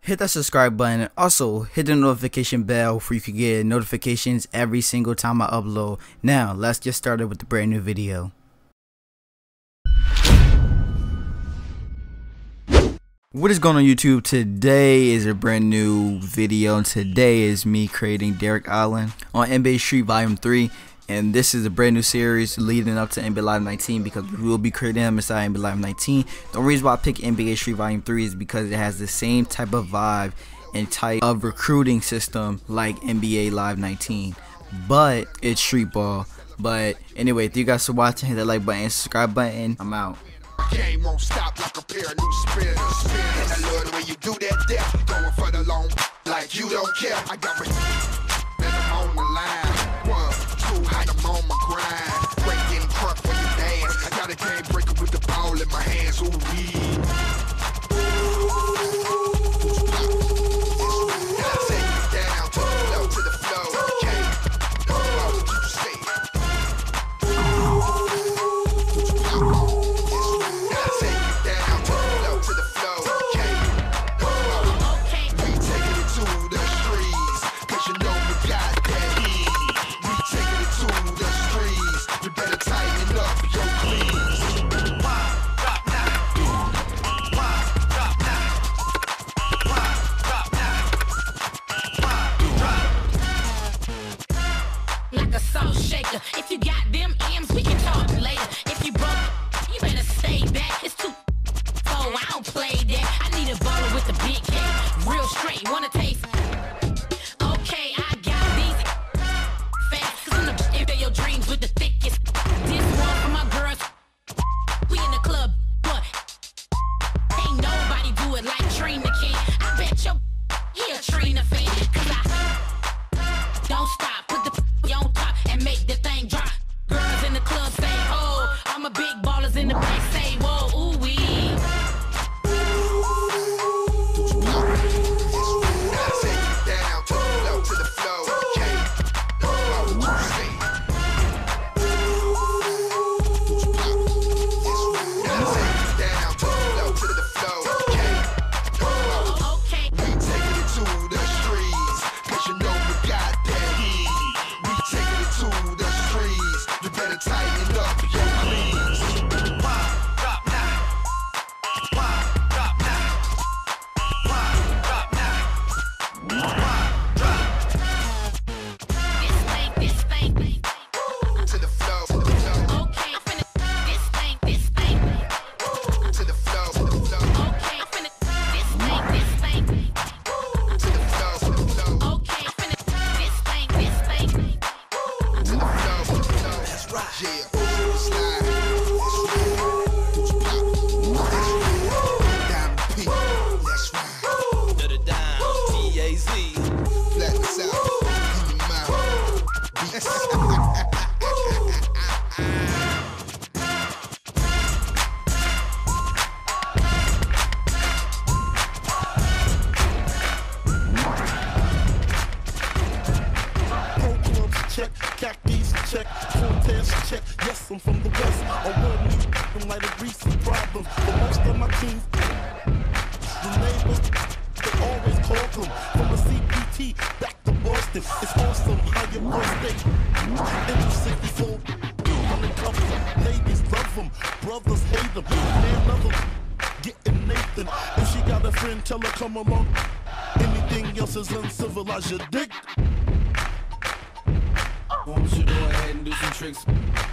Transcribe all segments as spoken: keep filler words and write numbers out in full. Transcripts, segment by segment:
hit that subscribe button and also hit the notification bell so you can get notifications every single time I upload. Now let's get started with the brand new video. What is going on YouTube? Today is a brand new video and today is me creating Derek Allen on N B A Street Volume three, and this is a brand new series leading up to N B A Live nineteen because we will be creating them inside N B A Live nineteen. The reason why I picked N B A Street Volume three is because it has the same type of vibe and type of recruiting system like N B A Live nineteen, but it's street ball. But anyway, thank you guys for watching. Hit that like button and subscribe button. I'm out. Game won't stop like a pair of new spinners. And I love the way you do that there, going for the long like you don't care. I got my and I'm on the line. One, two, hide I'm on my grind. Break getting crunk when you dance. I got a game breaker with the ball in my hands. Ooh, wee. If you got them M's, we can talk later. If you broke, you better stay back. It's too oh, I don't play that. I need a baller with a big head, real straight. Wanna taste? Okay, I got these fast. Cause I'm the if they're your dreams with the thickest. This one for my girls. We in the club, but ain't nobody do it like Trina can. I bet your he a Trina fan. Cause I don't stop, put the on top and make the thing drop. Girls in the club say, oh, I'm a big ballers in the back say, whoa, ooh wee. Down to the flow, to the flow, okay. What you say? Down to the flow, to the flow, okay. Okay. We taking it to the streets, cause you know we got that heat. We taking it to the streets, you better tighten up your cleats. Drop now. Drop now. Drop now. This thing, this thing. To the flow, to the flow, Okay, I'm finna this thing, this thing. to the flow, to the flow, Okay, I'm finna this thing, this thing. to the flow, to the flow, Okay, I'm finna this thing, this thing. to the flow, to the flow. That's right. Yeah, slide. Down the peak. That's right. To the dime, T A Z. Flatten this out in your mouth. Beats. Pro clubs check, khakis check, Cortez check. Yes, I'm from the west. I want me them like a recent problem. But most of my teams, the neighbors, they always call them. From the C P T back to Boston. It's awesome how your boys stay. Into sixty-four, undercover. Ladies love them, brothers hate them. Man, love them. Getting Nathan. If she got a friend, tell her come along. Anything else is uncivilized, you dig? Why don't you go ahead and do some tricks?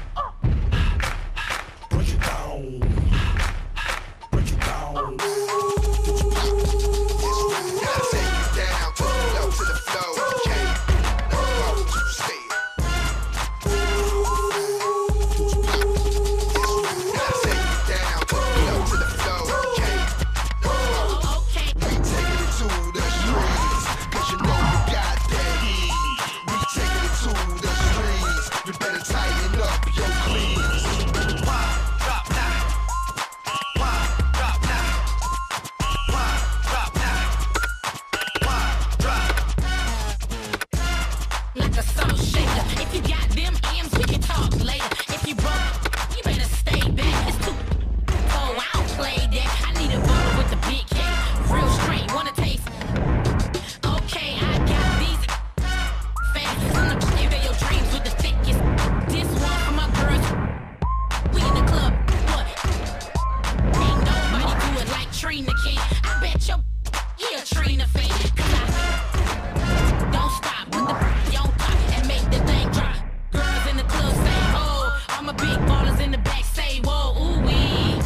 Break it down. Break it down. Gotta take you down to the flow, to the flow, okay. What you say? Gotta take you down to the flow, to the flow, okay. Okay. We taking it to the streets, cause you know we got that heat. We taking it to the streets, you better tighten up your cleats. Drop now. Arena fan. Cause I don't stop, put the on top and make the thing drop. Girls in the club say, oh, all my big ballers in the back say, whoa, ooh wee.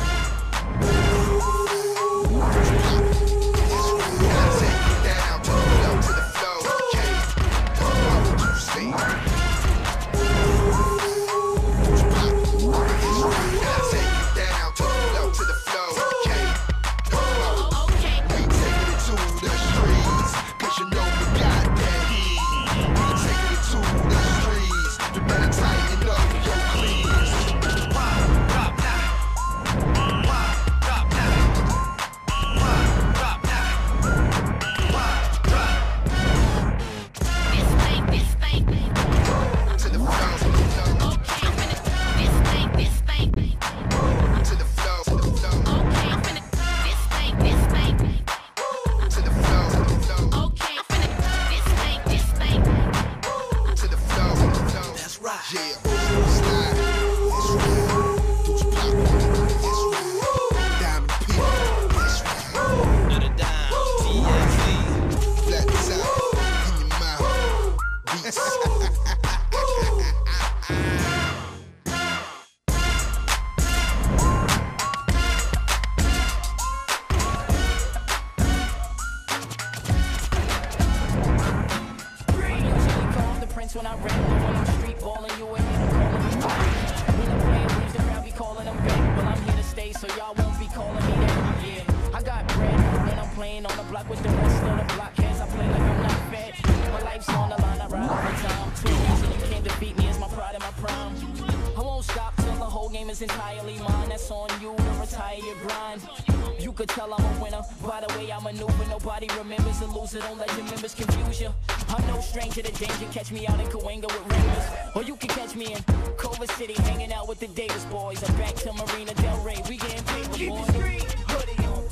When I rap on the street, ballin', you ain't here to call me. When I'm playing leaves, the crowd be calling them back. Well, I'm here to stay, so y'all won't be calling me that. Yeah, I got bread, and I'm playing on the block with the rest of the blockheads. I play like I'm not fed. My life's on the line, I ride all the time. Two reason you can't defeat me is my pride and my prime. I won't stop till the whole game is entirely mine. That's on you to retire your grind. You could tell I'm a winner by the way I maneuver. Nobody remembers a loser. Don't let your members confuse you. I'm no stranger to danger. Catch me out in Cahuenga with Rangers, or you can catch me in Culver City hanging out with the Davis boys. I'm back to Marina Del Rey. We getting paid with boys. Keep the street hoodie on.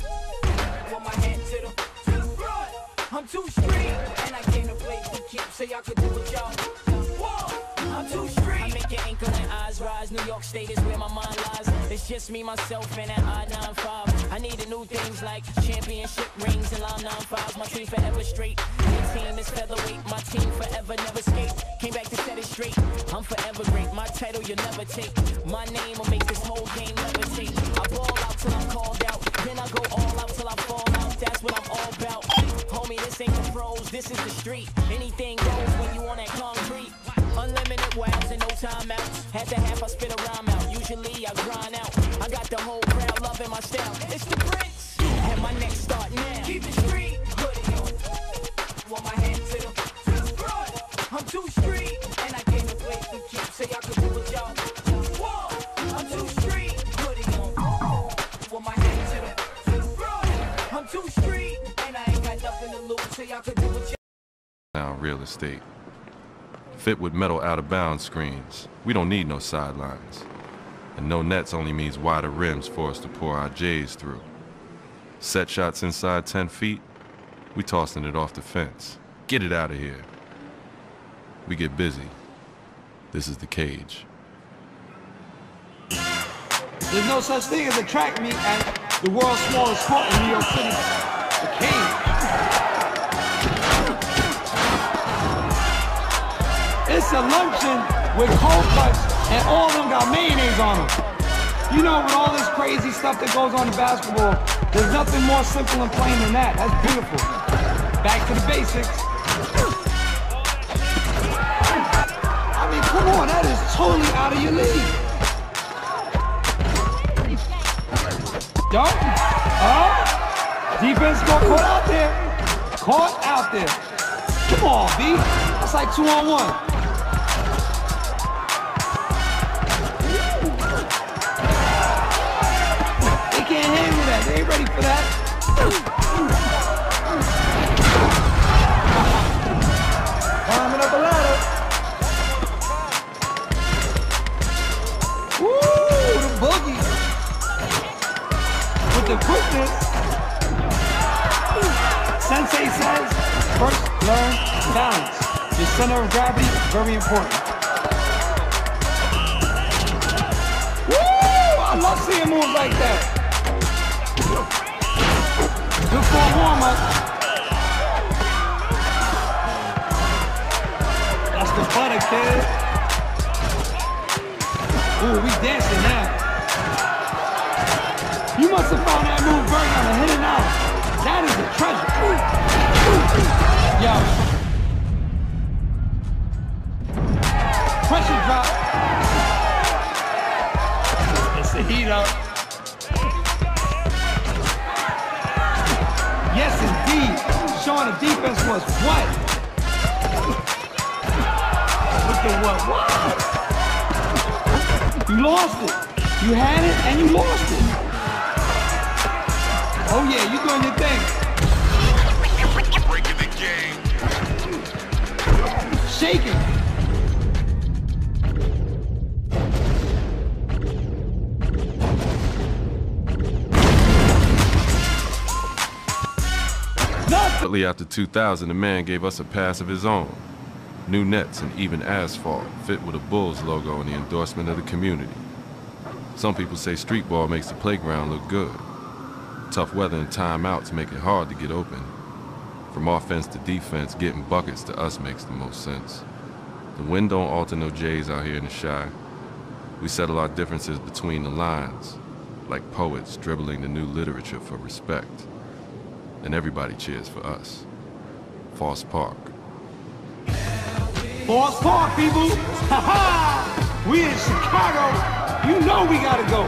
Put my hand to the to the front. I'm too street, and I came to play for keeps, so y'all could do what y'all. Whoa, I'm too street. I make your ankle and eyes rise. New York State is where my mind lies. It's just me, myself, and that I nine five. I need the new things like championship rings and line nine fives. My team forever straight. Your team is featherweight. My team forever never skate. Came back to set it straight. I'm forever great. My title you'll never take. My name will make this whole game levitate. I ball out till I'm called out. Then I go all out till I fall out. That's what I'm all about. Homie, this ain't the pros. This is the street. Anything goes when you on that concrete. Unlimited wilds and no timeouts. Had to half I spit a rhyme out. Usually I grind out. I got the whole crowd loving my style. It's the Prince. And my next start now. Keep the street hoodie on. Want my hand to the, to the front. I'm too street, and I came to play for keeps, so y'all can do what y'all. Whoa, I'm too street hoodie on. Want my hand to the, to the front. I'm too street, and I ain't got nothing to lose, so y'all can do what y'all. Now real estate. Fit with metal out-of-bounds screens. We don't need no sidelines. And no nets only means wider rims for us to pour our J's through. Set shots inside ten feet, we tossing it off the fence. Get it out of here. We get busy. This is the cage. There's no such thing as a track meet at the world's smallest sport in New York City, the cage. It's a luncheon with cold cuts, and all of them got mayonnaise on them. You know, with all this crazy stuff that goes on in basketball, there's nothing more simple and plain than that. That's beautiful. Back to the basics. I mean, come on, that is totally out of your league. Don't. Oh, defense got caught out there. Caught out there. Come on, B. That's like two on one. They can't handle that. They ain't ready for that. Climbing up a ladder. Woo, the boogie. With the quickness. Sensei says, first learn balance. Your center of gravity, very important. Woo! I love seeing moves like that. Good for a warm-up. kid. Ooh, we dancing now. You must have found that move very on the hidden out. That is a treasure. Yo. Pressure drop. It's the heat up. Yes, indeed. Showing the defense was what? Look at what? What? You lost it. You had it and you lost it. Oh yeah, you doing your thing. Breaking the game. Shaking. Shortly after two thousand, the man gave us a pass of his own. New nets and even asphalt, fit with a Bulls logo and the endorsement of the community. Some people say street ball makes the playground look good. Tough weather and timeouts make it hard to get open. From offense to defense, getting buckets to us makes the most sense. The wind don't alter no J's out here in the Shy. We settle our differences between the lines, like poets dribbling the new literature for respect. And everybody cheers for us. Foss Park. Foss Park, people. Ha ha! We in Chicago. You know we gotta go.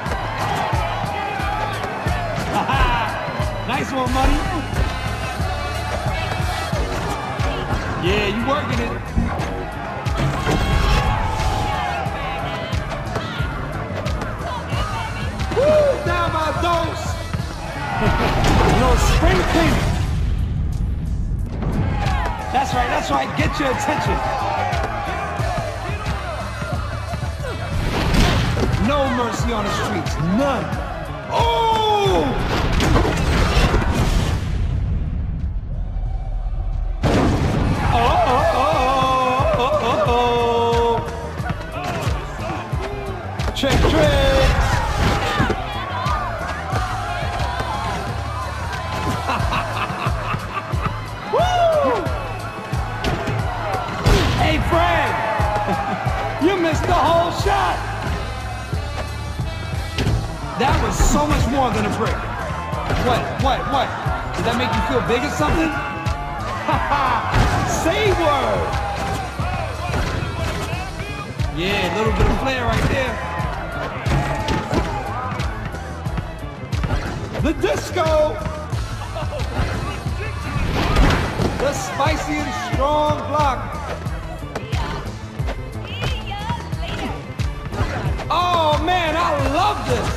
Ha ha! Nice one, money. Yeah, you working it. Woo! Down by dose. You know, spring cleaning. That's right, that's right. Get your attention. No mercy on the streets. None. Oh! Oh, oh, oh, oh, oh, oh. Trick, trick. Hey, Fred, you missed the whole shot. That was so much more than a brick. What, what, what? Did that make you feel big or something? Ha ha, say word. Yeah, a little bit of flair right there. The disco. The spicy and strong block. Oh man, I love this.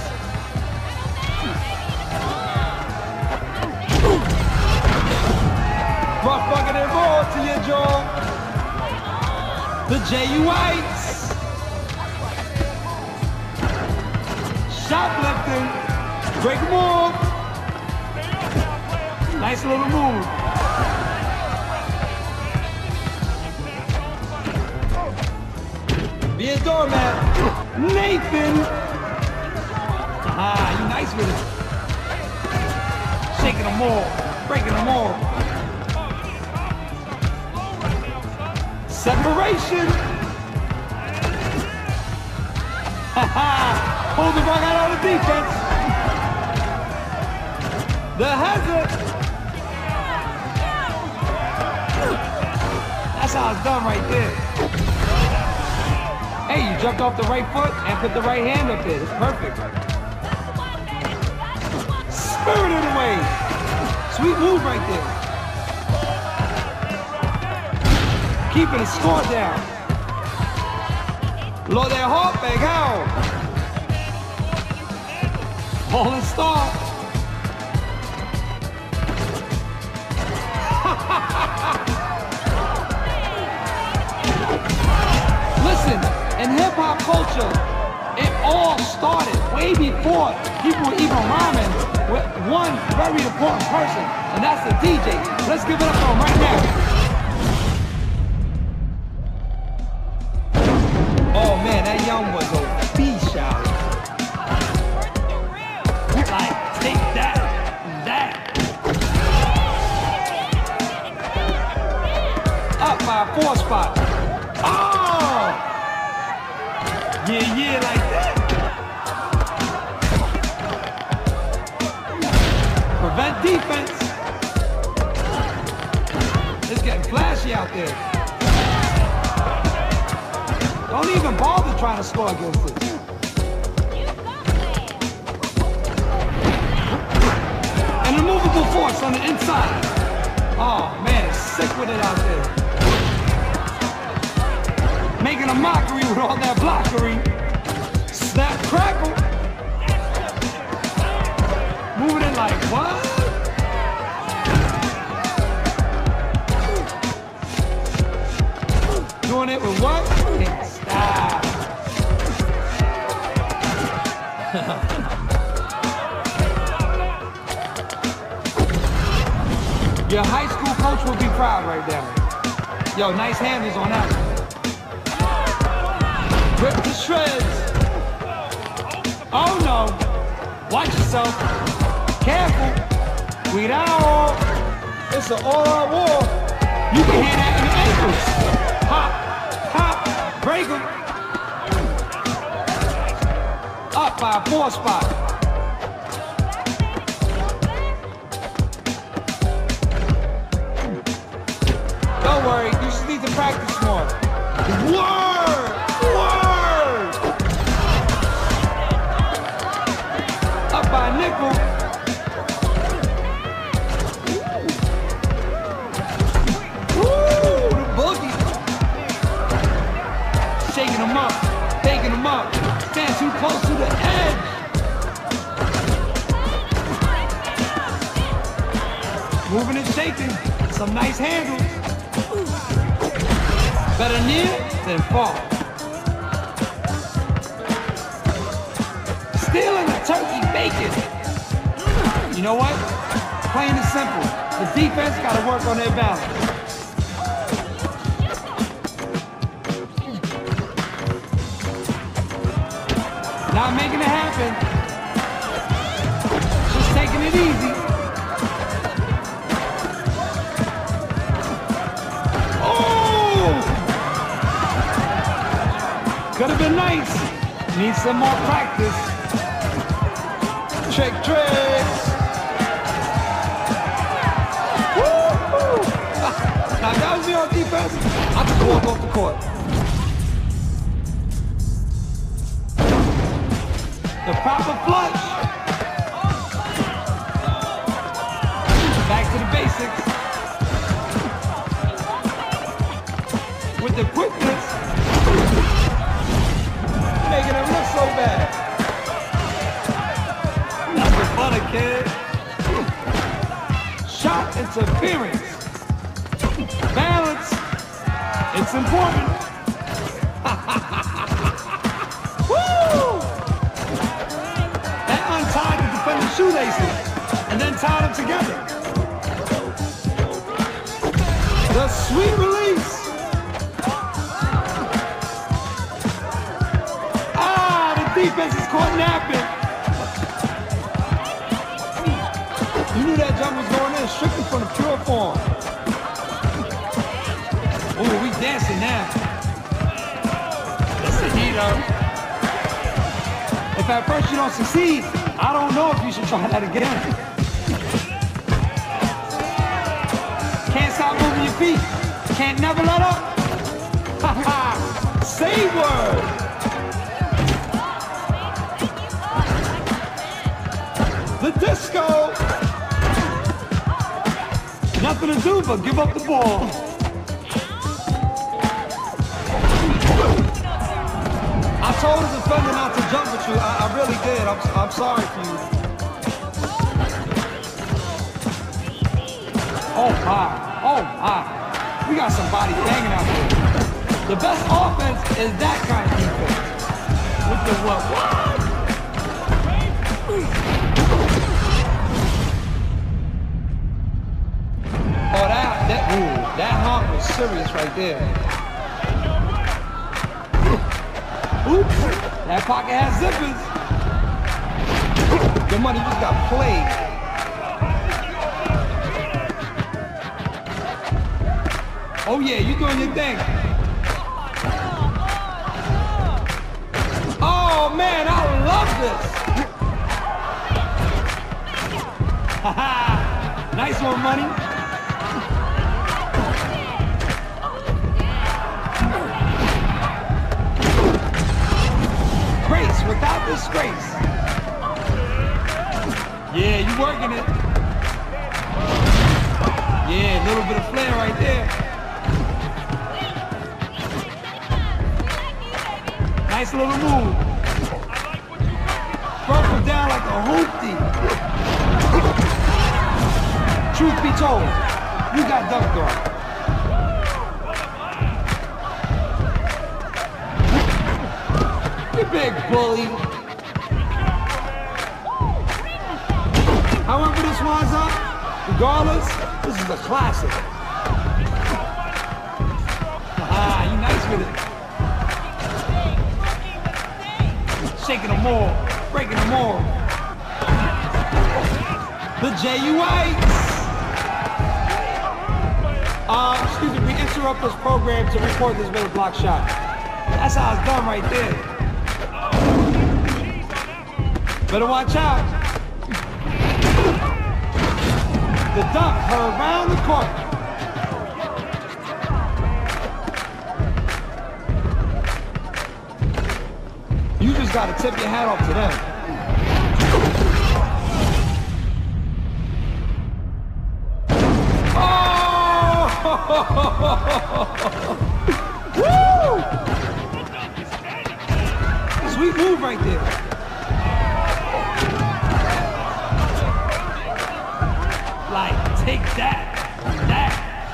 Rough bucket and roll to your jaw. The J U Whites. Shoplifting. Break move. Nice little move. Be a doormat. Nathan. Ah, you nice with it. Shaking them all. Breaking them all. Separation. Ha ha. Hold the rock out on the defense. The hazard. That's how it's done right there. Hey, you jumped off the right foot and put the right hand up there. It's perfect. Spirited away. Sweet move right there. Keeping the score down. Load that heart back out. Falling star. Listen, in hip-hop culture, it all started way before people were even rhyming with one very important person, and that's the D J. Let's give it up for him right now. Oh man, that young was a beast out. Like, take that, that. Up by a four spot. Oh! Yeah, yeah, like that. Prevent defense. It's getting flashy out there. Don't even bother trying to score against it. An immovable force on the inside. Oh man, it's sick with it out there. Making a mockery with all that blockery. Snap, crackle. Moving it like what? Doing it with what? Style. Your high school coach will be proud right there. Yo, nice handles on that one. Rip the shreds. Oh no. Watch yourself. Careful. Cuidado. It's an all-out war. You can hand that in the ankles. Hop, hop, break them. Up by a four spot. Don't worry, you just need to practice more. Word! Word! Up by a nickel. Woo! The boogie. Shaking them up, taking them up. Stand too close to the edge. Moving and shaking. Some nice handles. Better near than far. Stealing the turkey bacon. You know what? Plain and simple. The defense got to work on their balance. Not making it happen. Just taking it easy. Could have been nice. Need some more practice. Trick tricks. Woo-hoo. Now if that was me on defense, I just walk off the court. The proper flush. Back to the basics. With the quickness. Making it look so bad. Nothing funny, kid. Shot interference. Balance. It's important. Woo! That untied the defender's shoelaces and then tied them together. The sweet release. Defense is caught napping. You knew that jump was going in strictly from the pure form. Oh, we dancing now. That's the heat up. If at first you don't succeed, I don't know if you should try that again. Can't stop moving your feet. Can't never let up. Ha ha. Say word. The disco! Nothing to do but give up the ball. I told the defender not to jump at you. I, I really did. I'm, I'm sorry for you. Oh my. Oh my. We got some body banging out there. The best offense is that kind of defense. With the what? What? Oh, that, that, ooh, that hump was serious right there. Ooh, that pocket has zippers. Your money just got played. Oh yeah, you doing your thing. this? Haha, nice one, Money. Grace without disgrace. Yeah, you working it. Yeah, a little bit of flair right there. Nice little move. Broke him down like a hoopty. Truth be told, you got dunked on. You big bully. However this winds up, regardless, this is a classic. Ah, you nice with it. Shaking them all, breaking them all. The J U Ites. Uh, excuse me, we interrupt this program to record this middle block shot. That's how it's done right there. Better watch out. The dunk, her around the court. You just gotta tip your hat off to them. Woo! Sweet move right there. Like, take that, that.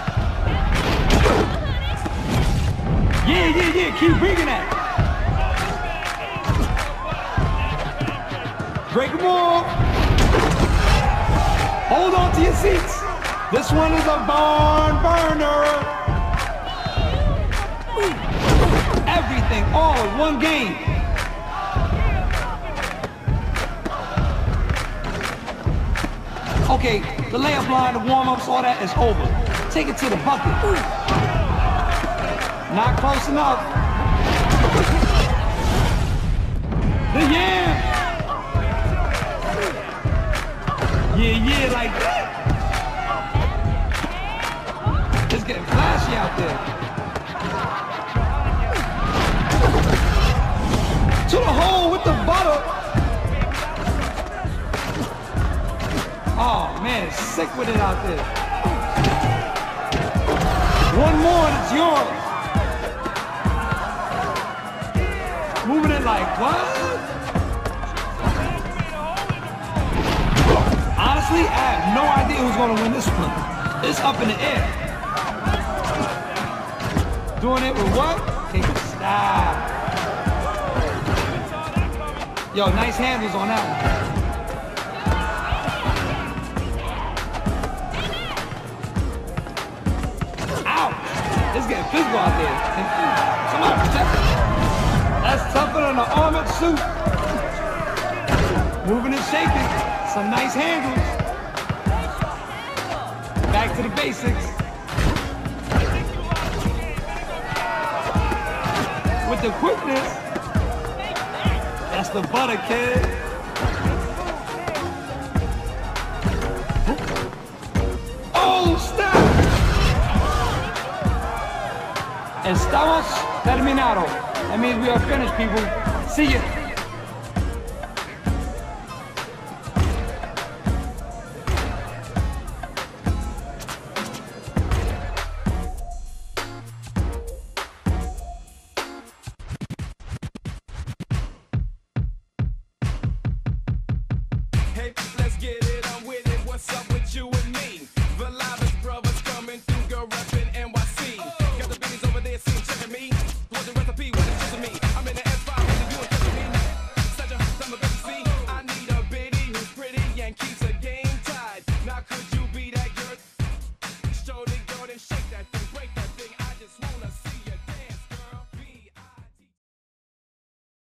Yeah, yeah, yeah, keep bringing that. Break them all. Hold on to your seats. This one is a barn burner. Everything, all in one game. Okay, the layup line, the warm-ups, all that is over. Take it to the bucket. Not close enough. The yeah. Yeah, yeah, like that. It's getting flashy out there. To the hole with the butter. Oh man, sick with it out there. One more and it's yours. Moving it like what? Honestly, I have no idea who's gonna win this one. It's up in the air. Doing it with what? Take a style. Yo, nice handles on that one. Ouch! It's getting physical out there. Somebody protect it. That's tougher than an armored suit. Moving and shaking. Some nice handles. Back to the basics. With the quickness. That's the butter, kid. Oh, stop! Estamos terminado. That means we are finished, people. See ya. Shake that thing.